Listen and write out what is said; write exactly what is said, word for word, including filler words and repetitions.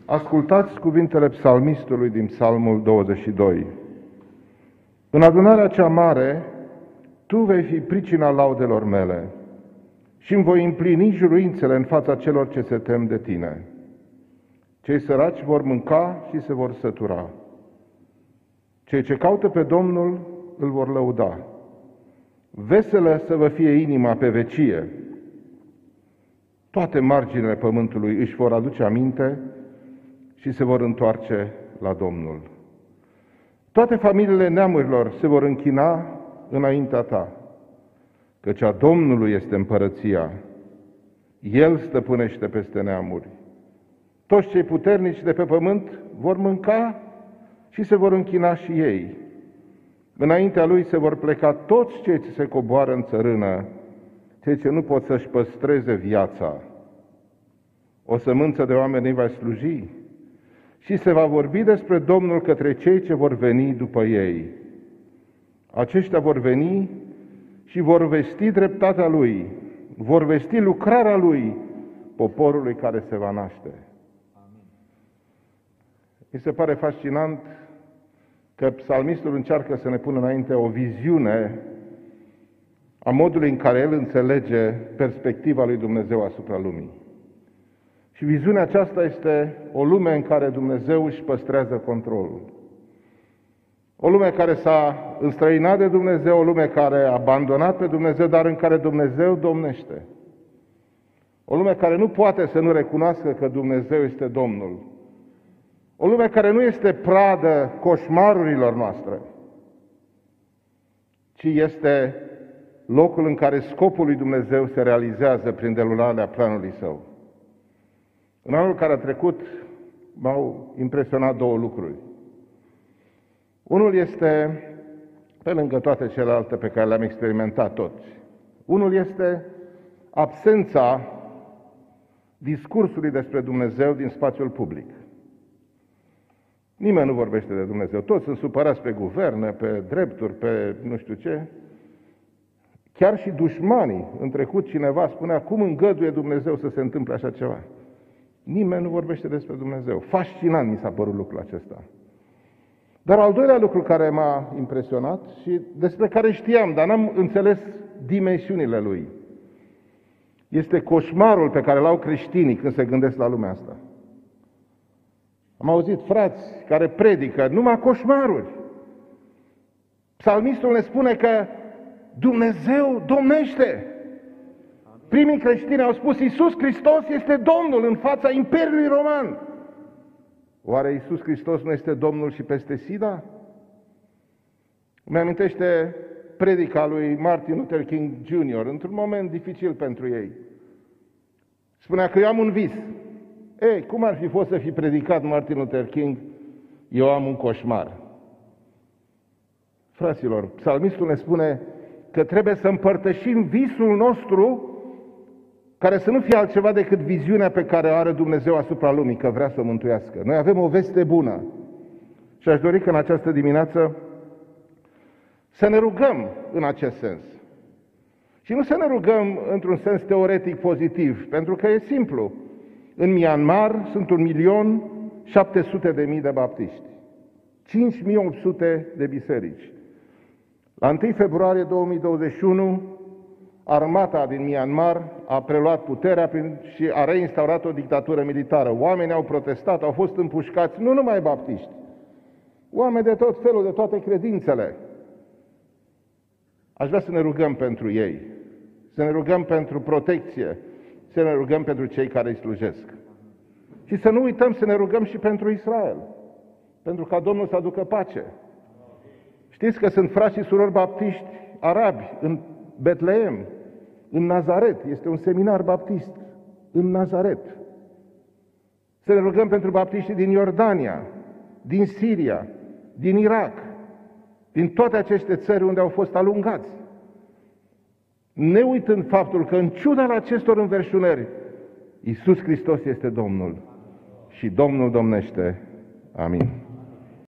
Ascultați cuvintele psalmistului din Psalmul douăzeci și doi. În adunarea cea mare, Tu vei fi pricina laudelor mele și îmi voi împlini juruințele în fața celor ce se tem de Tine. Cei săraci vor mânca și se vor sătura. Cei ce caută pe Domnul îl vor lăuda. Veselă să vă fie inima pe vecie. Toate marginile pământului își vor aduce aminte și se vor întoarce la Domnul. Toate familiile neamurilor se vor închina înaintea Ta, căci a Domnului este împărăția. El stăpânește peste neamuri. Toți cei puternici de pe pământ vor mânca și se vor închina și ei. Înaintea Lui se vor pleca toți cei ce se coboară în țărână, cei ce nu pot să-și păstreze viața. O sămânță de oameni îi va sluji și se va vorbi despre Domnul către cei ce vor veni după ei. Aceștia vor veni și vor vesti dreptatea Lui, vor vesti lucrarea Lui poporului care se va naște. Mi se pare fascinant că psalmistul încearcă să ne pună înainte o viziune a modului în care el înțelege perspectiva lui Dumnezeu asupra lumii. Și viziunea aceasta este o lume în care Dumnezeu își păstrează controlul. O lume care s-a înstrăinat de Dumnezeu, o lume care a abandonat pe Dumnezeu, dar în care Dumnezeu domnește. O lume care nu poate să nu recunoască că Dumnezeu este Domnul. O lume care nu este pradă coșmarurilor noastre, ci este locul în care scopul lui Dumnezeu se realizează prin derularea planului Său. În anul care a trecut m-au impresionat două lucruri. Unul este, pe lângă toate celelalte pe care le-am experimentat toți, unul este absența discursului despre Dumnezeu din spațiul public. Nimeni nu vorbește de Dumnezeu. Toți sunt supărați pe guverne, pe drepturi, pe nu știu ce. Chiar și dușmanii. În trecut cineva spunea, cum îngăduie Dumnezeu să se întâmple așa ceva? Nimeni nu vorbește despre Dumnezeu. Fascinant mi s-a părut lucrul acesta. Dar al doilea lucru care m-a impresionat și despre care știam, dar n-am înțeles dimensiunile lui, este coșmarul pe care l-au creștinii când se gândesc la lumea asta. Am auzit frați care predică numai coșmaruri. Psalmistul ne spune că Dumnezeu domnește. Primii creștini au spus, Iisus Hristos este Domnul în fața Imperiului Roman. Oare Iisus Hristos nu este Domnul și peste SIDA? Îmi amintește predica lui Martin Luther King junior, într-un moment dificil pentru ei. Spunea că eu am un vis. Ei, cum ar fi fost să fi predicat Martin Luther King, eu am un coșmar? Fraților, psalmistul ne spune că trebuie să împărtășim visul nostru, care să nu fie altceva decât viziunea pe care o are Dumnezeu asupra lumii, că vrea să o mântuiască. Noi avem o veste bună. Și aș dori că în această dimineață să ne rugăm în acest sens. Și nu să ne rugăm într-un sens teoretic pozitiv, pentru că e simplu. În Myanmar sunt un milion șapte sute de mii de baptiști, cinci mii opt sute de biserici. La întâi februarie două mii douăzeci și unu, armata din Myanmar a preluat puterea și a reinstaurat o dictatură militară. Oamenii au protestat, au fost împușcați, nu numai baptiști, oameni de tot felul, de toate credințele. Aș vrea să ne rugăm pentru ei, să ne rugăm pentru protecție, să ne rugăm pentru cei care îi slujesc. Și să nu uităm să ne rugăm și pentru Israel, pentru ca Domnul să aducă pace. Știți că sunt frați și surori baptiști arabi în Betlehem, în Nazaret, este un seminar baptist în Nazaret. Să ne rugăm pentru baptiștii din Iordania, din Siria, din Irak, din toate aceste țări unde au fost alungați. Ne uitând faptul că în ciuda acestor înverșunări, Iisus Hristos este Domnul și Domnul domnește. Amin.